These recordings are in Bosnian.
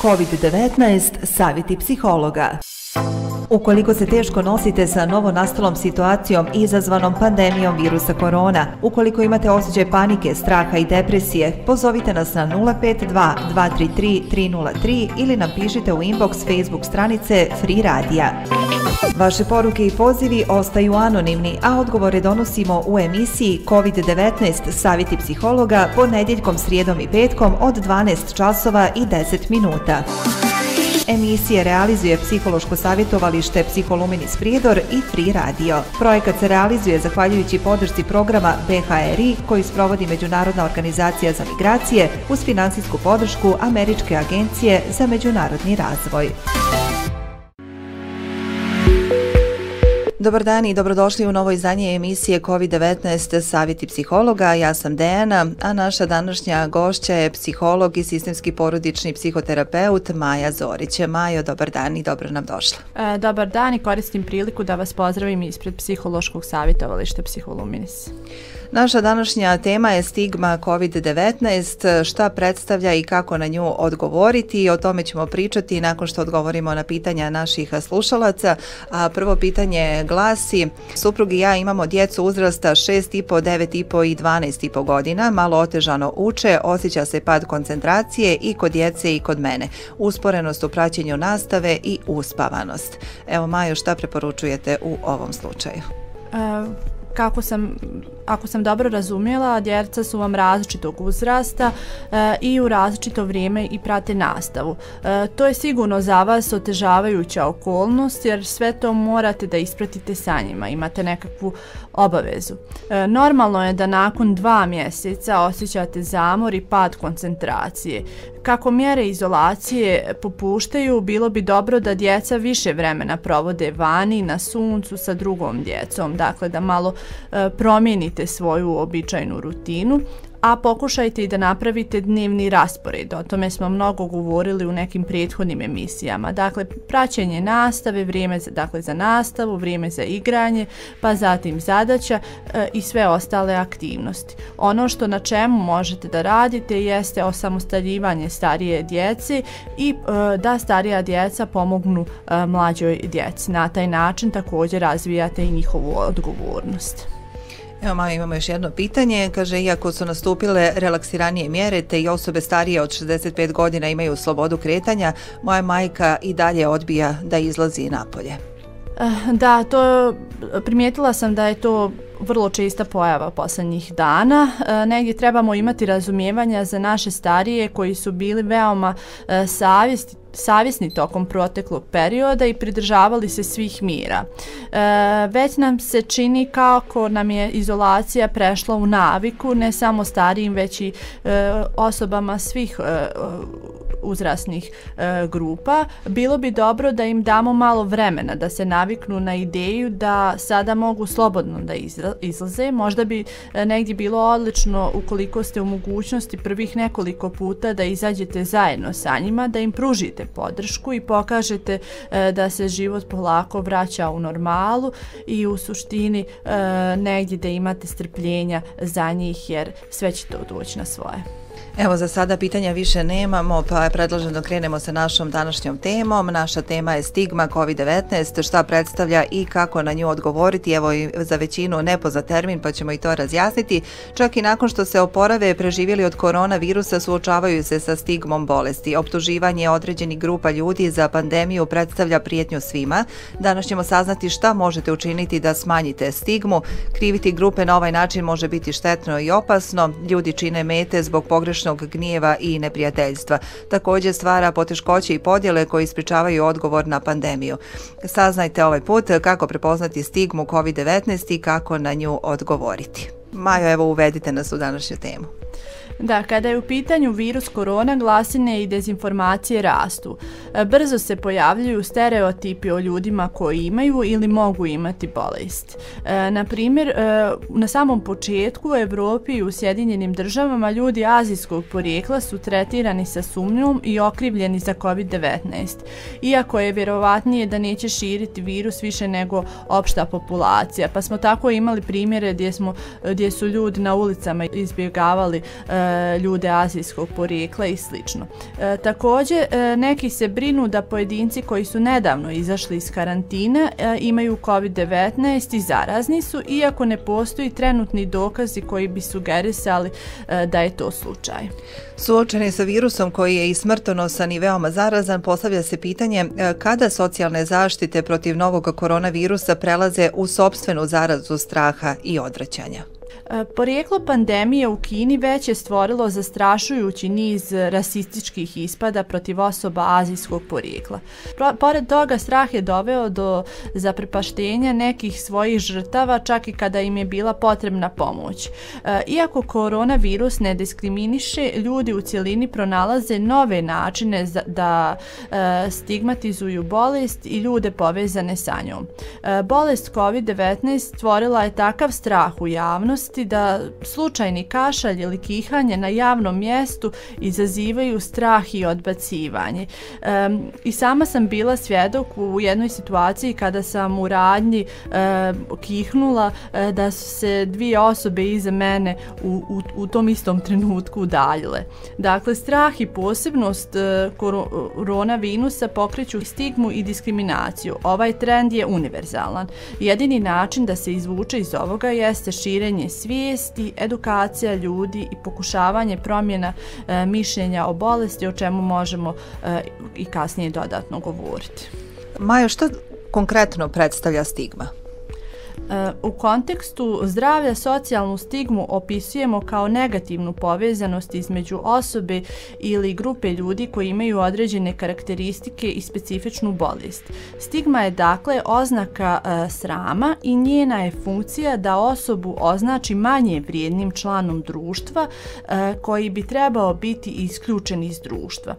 COVID-19 savjeti psihologa. Ukoliko se teško nosite sa novonastalom situacijom izazvanom pandemijom virusa korona, ukoliko imate osjećaj panike, straha i depresije, pozovite nas na 052 233 303 ili nam pišite u inbox Facebook stranice Free Radija. Vaše poruke i pozivi ostaju anonimni, a odgovore donosimo u emisiji COVID-19 savjeti psihologa ponedjeljkom, srijedom i petkom od 12 časova i 10 minuta. Emisije realizuje psihološko savjetovalište Psiholuminis Prijedor i Free Radio. Projekat se realizuje zahvaljujući podršci programa BHRI koji sprovodi Međunarodna organizacija za migracije uz financijsku podršku Američke agencije za međunarodni razvoj. Dobar dan i dobrodošli u novo izdanje emisije COVID-19 savjeti psihologa. Ja sam Dejana, a naša današnja gošća je psiholog i sistemski porodični psihoterapeut Maja Zorić. Majo, dobar dan i dobro nam došla. Dobar dan i koristim priliku da vas pozdravim ispred psihološkog savjetovališta Psiholuminis. Naša današnja tema je stigma COVID-19, šta predstavlja i kako na nju odgovoriti. O tome ćemo pričati nakon što odgovorimo na pitanja naših slušalaca. A prvo pitanje glasi: suprug i ja imamo djecu uzrasta 6,5, 9,5 i 12,5 godina, malo otežano uče, osjeća se pad koncentracije i kod djece i kod mene, usporenost u praćenju nastave i uspavanost. Evo Majo, šta preporučujete u ovom slučaju? Ako sam dobro razumjela, djeca su vam različitog uzrasta i u različito vrijeme i prate nastavu. To je sigurno za vas otežavajuća okolnost jer sve to morate da ispratite sa njima, imate nekakvu obavezu. Normalno je da nakon 2 mjeseca osjećate zamor i pad koncentracije. Kako mjere izolacije popuštaju, bilo bi dobro da djeca više vremena provode vani, na suncu sa drugom djecom, dakle da malo promijenite svoju običajnu rutinu, a pokušajte i da napravite dnevni raspored. O tome smo mnogo govorili u nekim prethodnim emisijama. Dakle, praćenje nastave, vrijeme za nastavu, vrijeme za igranje, pa zatim zadaća i sve ostale aktivnosti. Ono što na čemu možete da radite jeste osamostaljivanje starije djece i da starija djeca pomognu mlađoj djeci. Na taj način također razvijate i njihovu odgovornost. Evo Maja, imamo još jedno pitanje. Kaže, iako su nastupile relaksiranije mjere te i osobe starije od 65 godina imaju slobodu kretanja, moja majka i dalje odbija da izlazi napolje. Da, primijetila sam da je to vrlo česta pojava posljednjih dana. Negdje trebamo imati razumijevanja za naše starije koji su bili veoma savjesni tokom proteklog perioda i pridržavali se svih mjera. Već nam se čini kako nam je izolacija prešla u naviku, ne samo starijim, već i osobama svih uzrasnih grupa. Bilo bi dobro da im damo malo vremena da se naviknu na ideju da sada mogu slobodno da izlaze. Možda bi negdje bilo odlično ukoliko ste u mogućnosti prvih nekoliko puta da izađete zajedno sa njima, da im pružite podršku i pokažete da se život polako vraća u normalu i u suštini negdje da imate strpljenja za njih jer sve će to doći na svoje. Evo, za sada pitanja više nemamo, pa predlažem da krenemo sa našom današnjom temom. Naša tema je stigma COVID-19, šta predstavlja i kako na nju odgovoriti. Evo, i za većinu nepoznat termin, pa ćemo i to razjasniti. Čak i nakon što se oporave preživjeli od koronavirusa, suočavaju se sa stigmom bolesti. Optuživanje određenih grupa ljudi za pandemiju predstavlja prijetnju svima. Danas ćemo saznati šta možete učiniti da smanjite stigmu. Kriviti grupe na ovaj način može biti štetno i opasno. Ljudi čine mete zbog pogrešnog gnjeva i neprijateljstva. Također stvara poteškoće i podjele koji ispričavaju odgovor na pandemiju. Saznajte ovaj put kako prepoznati stigmu COVID-19 i kako na nju odgovoriti. Majo, evo uvedite nas u današnju temu. Da, kada je u pitanju virus korona, glasine i dezinformacije rastu. Brzo se pojavljuju stereotipi o ljudima koji imaju ili mogu imati bolest. Na primjer, na samom početku u Evropi i u Sjedinjenim državama ljudi azijskog porijekla su tretirani sa sumnjom i okrivljeni za COVID-19. Iako je vjerovatnije da neće širiti virus više nego opšta populacija. Pa smo tako imali primjere gdje su ljudi na ulicama izbjegavali ljude azijskog porijekla i sl. Također, neki se brinu da pojedinci koji su nedavno izašli iz karantina imaju COVID-19 i zarazni su, iako ne postoji trenutni dokazi koji bi sugerisali da je to slučaj. Suočeni sa virusom koji je i smrtonosan i veoma zarazan, postavlja se pitanje kada socijalne zaštite protiv novog koronavirusa prelaze u sopstvenu zarazu straha i odvraćanja. Porijeklo pandemije u Kini već je stvorilo zastrašujući niz rasističkih ispada protiv osoba azijskog porijekla. Pored toga, strah je doveo do zaprepaštenja nekih svojih žrtava, čak i kada im je bila potrebna pomoć. Iako koronavirus ne diskriminiše, ljudi u cjelini pronalaze nove načine da stigmatizuju bolest i ljude povezane sa njom. Bolest COVID-19 stvorila je takav strah u javnosti da slučajni kašalj ili kihanje na javnom mjestu izazivaju strah i odbacivanje. I sama sam bila svjedok u jednoj situaciji kada sam u radnji kihnula da su se dvije osobe iza mene u tom istom trenutku udaljile. Dakle, strah i posebnost koronavirusa pokreću stigmu i diskriminaciju. Ovaj trend je univerzalan. Jedini način da se izvuče iz ovoga jeste širenje svijesti, edukacija ljudi i pokušavanje promjena mišljenja o bolesti, o čemu možemo i kasnije dodatno govoriti. Majo, što konkretno predstavlja stigma? U kontekstu zdravlja socijalnu stigmu opisujemo kao negativnu povezanost između osobe ili grupe ljudi koji imaju određene karakteristike i specifičnu bolest. Stigma je dakle oznaka srama i njena je funkcija da osobu označi manje vrijednim članom društva koji bi trebao biti isključen iz društva.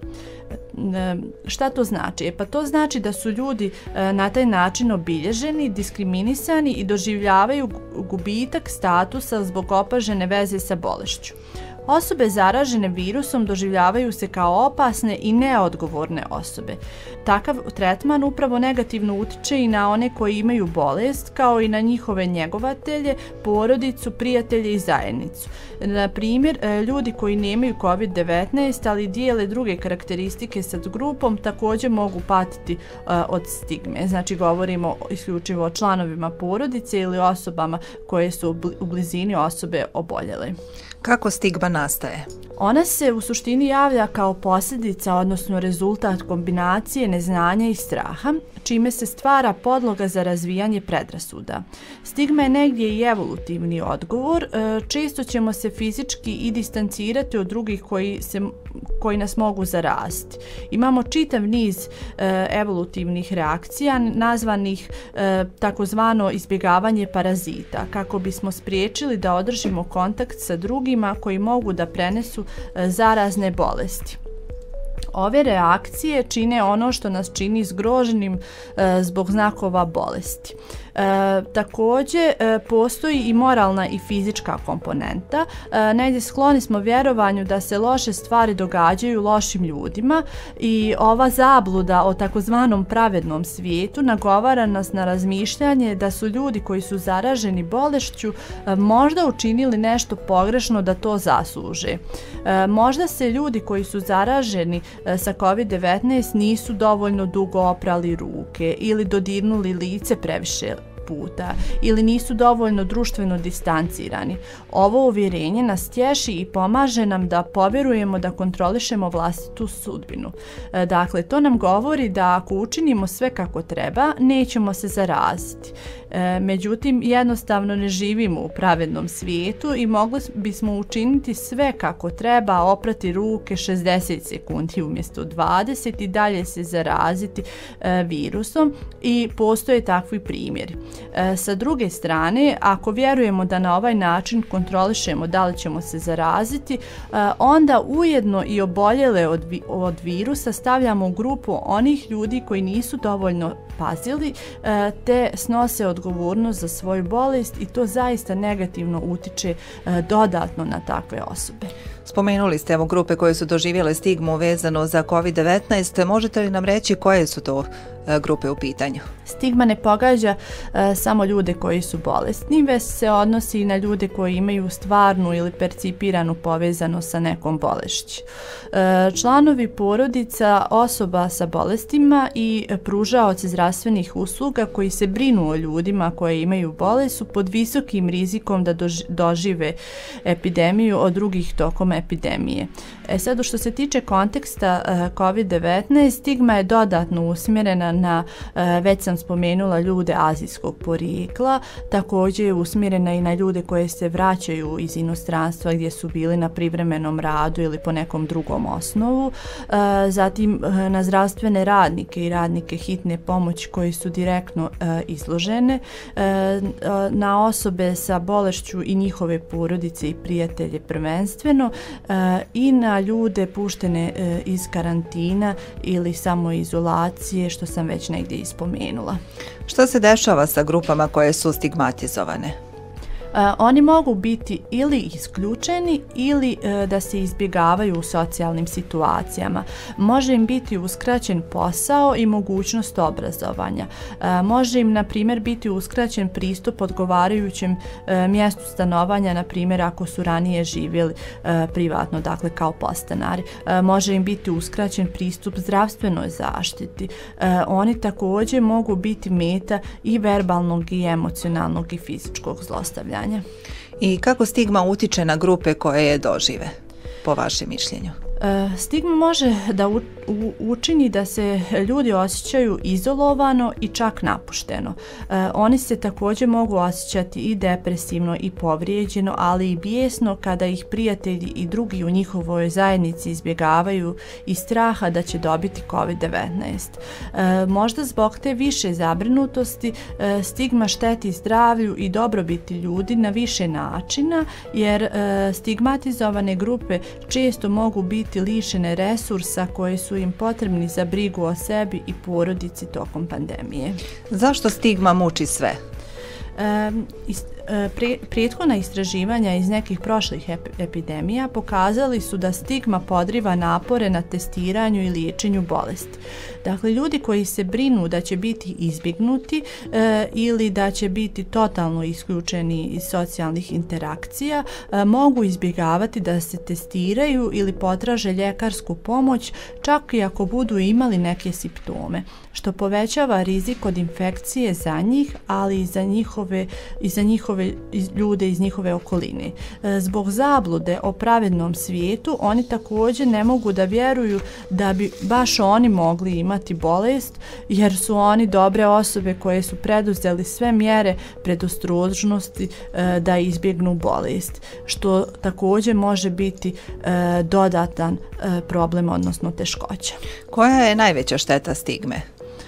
Šta to znači? Pa to znači da su ljudi na taj način obilježeni, diskriminisani i doživljavaju gubitak statusa zbog opažene veze sa bolešću. Osobe zaražene virusom doživljavaju se kao opasne i neodgovorne osobe. Takav tretman upravo negativno utiče i na one koji imaju bolest, kao i na njihove njegovatelje, porodicu, prijatelje i zajednicu. Na primjer, ljudi koji nemaju COVID-19, ali dijele druge karakteristike sa grupom, također mogu patiti od stigme. Znači, govorimo isključivo o članovima porodice ili osobama koje su u blizini osobe oboljele. Kako stigma nastaje? Ona se u suštini javlja kao posljedica, odnosno rezultat kombinacije neznanja i straha, čime se stvara podloga za razvijanje predrasuda. Stigma je negdje i evolutivni odgovor. Često ćemo se fizički i distancirati od drugih koji nas mogu zaraziti. Imamo čitav niz evolutivnih reakcija nazvanih takozvano izbjegavanje parazita, kako bismo spriječili da održimo kontakt sa drugima koji mogu da prenesu zarazne bolesti. Ove reakcije čine ono što nas čini zgroženim zbog znakova bolesti. Također postoji i moralna i fizička komponenta. Negdje skloni smo vjerovanju da se loše stvari događaju lošim ljudima i ova zabluda o takozvanom pravednom svijetu nagovara nas na razmišljanje da su ljudi koji su zaraženi bolešću možda učinili nešto pogrešno da to zasluže. Možda se ljudi koji su zaraženi sa COVID-19 nisu dovoljno dugo oprali ruke ili dodirnuli lice previše puta ili nisu dovoljno društveno distancirani. Ovo uvjerenje nas tješi i pomaže nam da povjerujemo da kontrolišemo vlastitu sudbinu. Dakle, to nam govori da ako učinimo sve kako treba, nećemo se zaraziti. Međutim, jednostavno ne živimo u pravednom svijetu i mogli bismo učiniti sve kako treba, oprati ruke 60 sekundi umjesto 20 i dalje se zaraziti virusom i postoje takvi primjeri. Sa druge strane, ako vjerujemo da na ovaj način kontrolišemo da li ćemo se zaraziti, onda ujedno i oboljele od virusa stavljamo u grupu onih ljudi koji nisu dovoljno pazili te snose odgovornost za svoju bolest i to zaista negativno utiče dodatno na takve osobe. Spomenuli ste grupe koje su doživjele stigmu vezano za COVID-19. Možete li nam reći koje su to grupe u pitanju? Stigma ne pogađa samo ljude koji su bolesni, već se odnosi i na ljude koji imaju stvarnu ili percipiranu povezanost sa nekom bolešću. Članovi porodica osoba sa bolestima i pružaoci zdravstvenih usluga koji se brinu o ljudima koji imaju bolest su pod visokim rizikom da dožive epidemiju od drugih tokom epidemije. Sad, što se tiče konteksta COVID-19, stigma je dodatno usmjerena na, već sam spomenula, ljude azijskog porijekla, također je usmjerena i na ljude koje se vraćaju iz inostranstva gdje su bili na privremenom radu ili po nekom drugom osnovu, zatim na zdravstvene radnike i radnike hitne pomoći koji su direktno izložene, na osobe sa bolešću i njihove porodice i prijatelje prvenstveno, i na ljude puštene iz karantina ili samoizolacije, što sam već negdje ispomenula. Šta se dešava sa grupama koje su stigmatizovane? Oni mogu biti ili isključeni ili da se izbjegavaju u socijalnim situacijama. Može im biti uskraćen posao i mogućnost obrazovanja. Može im, na primjer, biti uskraćen pristup odgovarajućem mjestu stanovanja, na primjer ako su ranije živjeli privatno, dakle kao podstanari. Može im biti uskraćen pristup zdravstvenoj zaštiti. Oni također mogu biti meta i verbalnog i emocionalnog i fizičkog zlostavljanja. I kako stigma utiče na grupe koje je dožive, po vašem mišljenju? Stigma može da učini da se ljudi osjećaju izolovano i čak napušteno. Oni se također mogu osjećati i depresivno i povrijeđeno, ali i bijesno kada ih prijatelji i drugi u njihovoj zajednici izbjegavaju iz straha da će dobiti COVID-19. Možda zbog te više zabrinutosti stigma šteti zdravlju i dobrobiti ljudi na više načina, jer stigmatizovane grupe često mogu biti lišene resursa koji su im potrebni za brigu o sebi i porodici tokom pandemije. Zašto stigma muči sve? Prethodna istraživanja iz nekih prošlih epidemija pokazali su da stigma podriva napore na testiranju i liječenju bolesti. Dakle, ljudi koji se brinu da će biti izbjegnuti ili da će biti totalno isključeni iz socijalnih interakcija mogu izbjegavati da se testiraju ili potraže ljekarsku pomoć, čak i ako budu imali neke simptome, što povećava rizik od infekcije za njih, ali i za njihove ljude iz njihove okoline. Zbog zablude o pravednom svijetu oni također ne mogu da vjeruju da bi baš oni mogli imati bolest, jer su oni dobre osobe koje su preduzeli sve mjere predostrožnosti da izbjegnu bolest, što također može biti dodatan problem, odnosno teškoća. Koja je najveća šteta stigme?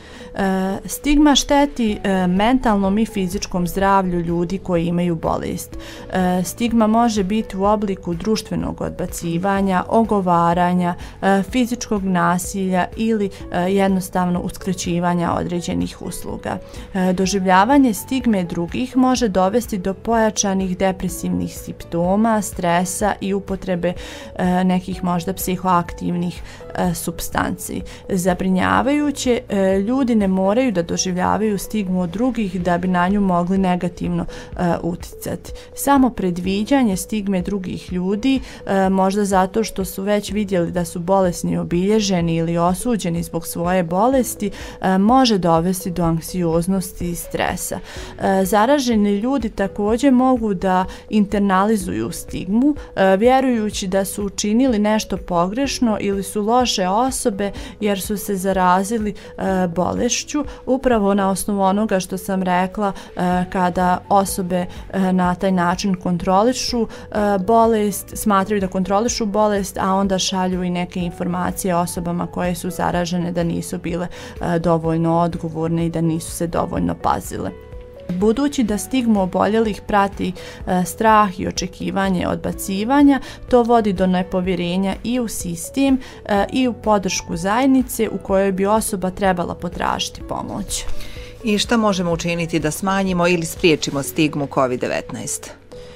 Stigma šteti mentalnom i fizičkom zdravlju ljudi koji imaju bolest. Stigma može biti u obliku društvenog odbacivanja, ogovaranja, fizičkog nasilja ili jednostavno uskraćivanja određenih usluga. Doživljavanje stigme drugih može dovesti do pojačanih depresivnih simptoma, stresa i upotrebe nekih možda psihoaktivnih supstanci. Zabrinjavajuće, ljudi ne moraju da doživljavaju stigmu od drugih da bi na nju mogli negativno uticati. Samo predviđanje stigme drugih ljudi, možda zato što su već vidjeli da su bolesni, obilježeni ili osuđeni zbog svoje bolesti, može dovesti do anksioznosti i stresa. Zaraženi ljudi također mogu da internalizuju stigmu, vjerujući da su učinili nešto pogrešno ili su loše osobe jer su se zarazili bolešću, upravo na osnovu onoga što sam rekla, kada osobe na taj način kontrolišu bolest, smatraju da kontrolišu bolest, a onda šalju i neke informacije osobama koje su zaražene da nisu bile dovoljno odgovorne i da nisu se dovoljno pazile. Budući da stigmu oboljelih prati strah i očekivanje odbacivanja, to vodi do nepovjerenja i u sistem i u podršku zajednice u kojoj bi osoba trebala potražiti pomoć. I šta možemo učiniti da smanjimo ili spriječimo stigmu COVID-19?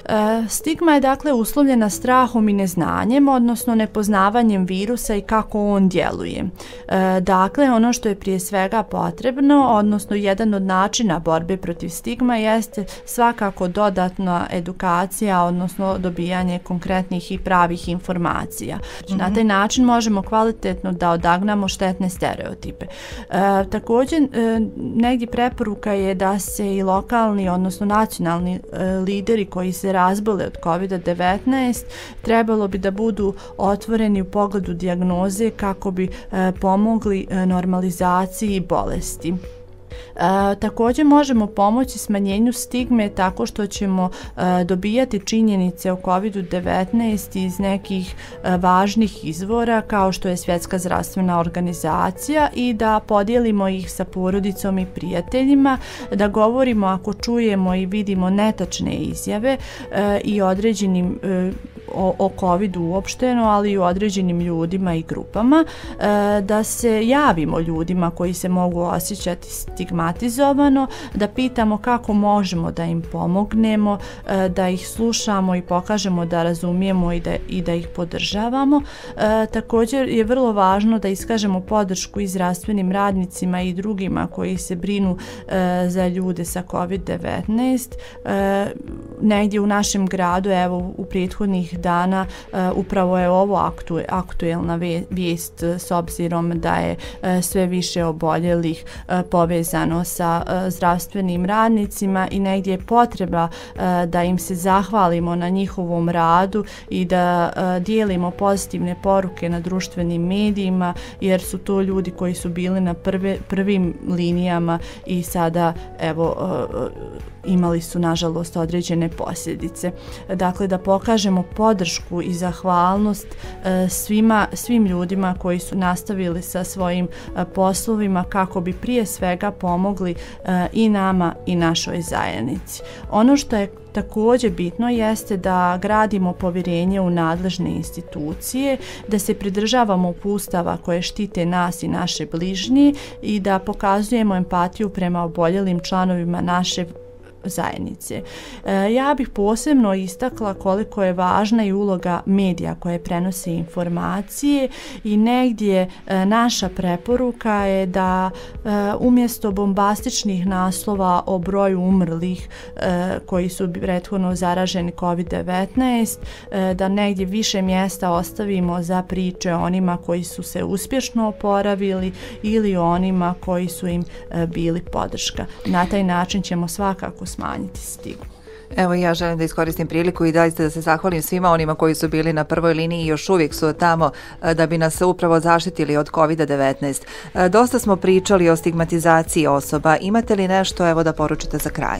Stigma je dakle uslovljena strahom i neznanjem, odnosno nepoznavanjem virusa i kako on djeluje. Dakle, ono što je prije svega potrebno, odnosno jedan od načina borbe protiv stigma jeste svakako dodatna edukacija, odnosno dobijanje konkretnih i pravih informacija. Na taj način možemo kvalitetno da odagnamo štetne stereotipe. Također, negdje preporuka je da se i lokalni, odnosno nacionalni lideri koji se razbole od COVID-19 trebalo bi da budu otvoreni u pogledu dijagnoze kako bi pomogli normalizaciji bolesti. Također možemo pomoći smanjenju stigme tako što ćemo dobijati činjenice o COVID-19 iz nekih važnih izvora kao što je Svjetska zdravstvena organizacija i da podijelimo ih sa porodicom i prijateljima, da govorimo ako čujemo i vidimo netačne izjave i određenim o COVID-u uopšteno, ali i o određenim ljudima i grupama, da se javimo ljudima koji se mogu osjećati stigmatizovano, da pitamo kako možemo da im pomognemo, da ih slušamo i pokažemo da razumijemo i da ih podržavamo. Također je vrlo važno da iskažemo podršku i zdravstvenim radnicima i drugima koji se brinu za ljude sa COVID-19. Negdje u našem gradu, evo u prethodnih dana, upravo je ovo aktuelna vijest s obzirom da je sve više oboljelih povezano sa zdravstvenim radnicima i negdje je potreba da im se zahvalimo na njihovom radu i da dijelimo pozitivne poruke na društvenim medijima, jer su to ljudi koji su bili na prvim linijama i sada evo imali su nažalost određene posljedice. Dakle, da pokažemo podršku i zahvalnost svim ljudima koji su nastavili sa svojim poslovima kako bi prije svega pomogli i nama i našoj zajednici. Ono što je također bitno jeste da gradimo povjerenje u nadležne institucije, da se pridržavamo uputstava koje štite nas i naše bližnje i da pokazujemo empatiju prema oboljelim članovima naše zajednice. Ja bih posebno istakla koliko je važna i uloga medija koje prenose informacije i negdje naša preporuka je da umjesto bombastičnih naslova o broju umrlih koji su prethodno zaraženi COVID-19, da negdje više mjesta ostavimo za priče o onima koji su se uspješno oporavili ili onima koji su im bili podrška. Na taj način ćemo svakako smanjiti stigmu. Evo, ja želim da iskoristim priliku i da se zahvalim svima onima koji su bili na prvoj liniji i još uvijek su tamo da bi nas upravo zaštitili od COVID-19. Dosta smo pričali o stigmatizaciji osoba. Imate li nešto evo da poručite za kraj?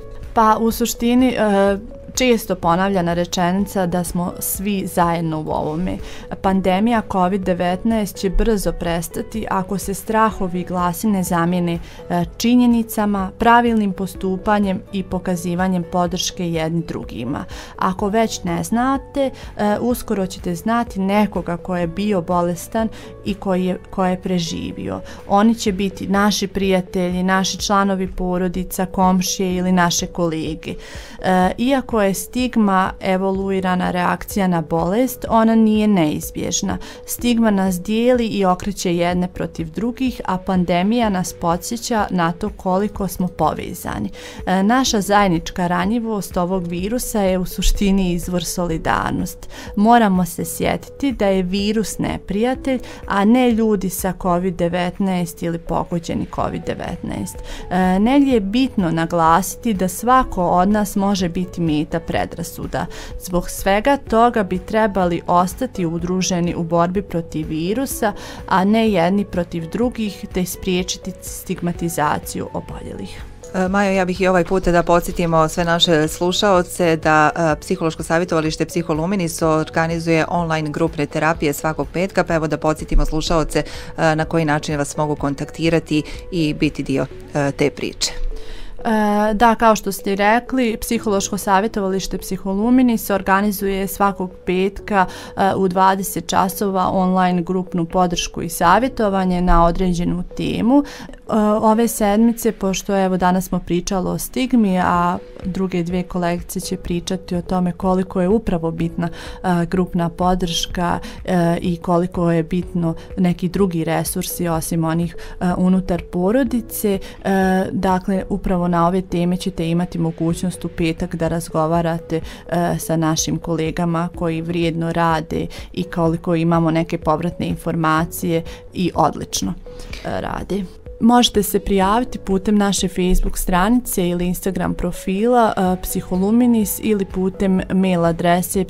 Pa u suštini često ponavljana rečenica da smo svi zajedno u ovome. Pandemija COVID-19 će brzo prestati ako se strahovi i glasine zamijene činjenicama, pravilnim postupanjem i pokazivanjem podrške jedni drugima. Ako već ne znate, uskoro ćete znati nekoga ko je bio bolestan i ko je preživio. Oni će biti naši prijatelji, naši članovi porodica, komšije ili naše kolege. Iako je stigma evoluirana reakcija na bolest, ona nije neizbježna. Stigma nas dijeli i okreće jedne protiv drugih, a pandemija nas podsjeća na to koliko smo povezani. Naša zajednička ranjivost ovog virusa je u suštini izvor solidarnosti. Moramo se sjetiti da je virus neprijatelj, a ne ljudi sa COVID-19 ili pogođeni COVID-19. Negdje je bitno naglasiti da svako od nas može biti meta predrasuda. Zbog svega toga bi trebali ostati udruženi u borbi protiv virusa, a ne jedni protiv drugih, te spriječiti stigmatizaciju oboljelih. Majo, ja bih i ovaj put da podsjetimo sve naše slušaoce da Psihološko savjetovalište Psiholumnis organizuje online grupne terapije svakog petka, pa evo da podsjetimo slušaoce na koji način vas mogu kontaktirati i biti dio te priče. Da, kao što ste rekli, Psihološko savjetovalište Psiholumnis organizuje svakog petka u 20 časova online grupnu podršku i savjetovanje na određenu temu. Ove sedmice, pošto evo danas smo pričali o stigmi, a druge dvije kolegice će pričati o tome koliko je upravo bitna grupna podrška i koliko je bitno neki drugi resursi osim onih unutar porodice. Dakle, upravo na ove teme ćete imati mogućnost u petak da razgovarate sa našim kolegama koji vrijedno rade i koliko imamo neke povratne informacije i odlično rade. Možete se prijaviti putem naše Facebook stranice ili Instagram profila Psiholuminis ili putem mail adrese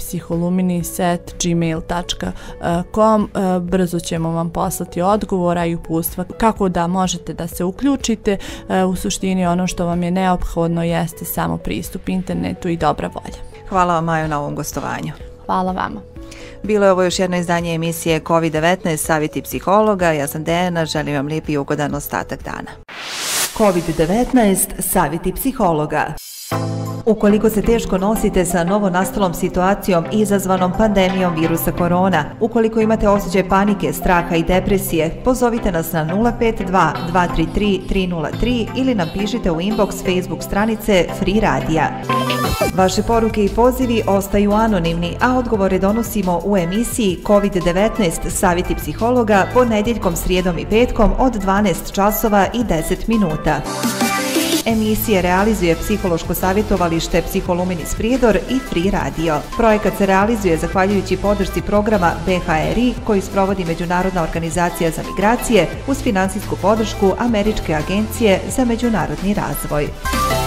psiholuminis@gmail.com. Brzo ćemo vam poslati odgovora i uputstva kako da možete da se uključite. U suštini ono što vam je neophodno jeste samo pristup internetu i dobra volja. Hvala vam, Majo, na ovom gostovanju. Hvala vama. Bilo je ovo još jedno izdanje emisije COVID-19 Savjeti psihologa. Ja sam Dejana, želim vam lijep i ugodan ostatak dana. COVID-19 Savjeti psihologa. Ukoliko se teško nosite sa novonastalom situacijom izazvanom pandemijom virusa korona, ukoliko imate osjećaj panike, straha i depresije, pozovite nas na 052 233 303 ili nam pišite u inbox Facebook stranice Free Radija. Vaše poruke i pozivi ostaju anonimni, a odgovore donosimo u emisiji COVID-19 Savjeti psihologa ponedjeljkom, srijedom i petkom od 12 časova i 10 minuta. Emisije realizuje Psihološko savjetovalište Psiholuminis Prijedor i Free Radio. Projekat se realizuje zahvaljujući podršci programa BHRI koji sprovodi Međunarodna organizacija za migracije uz financijsku podršku Američke agencije za međunarodni razvoj.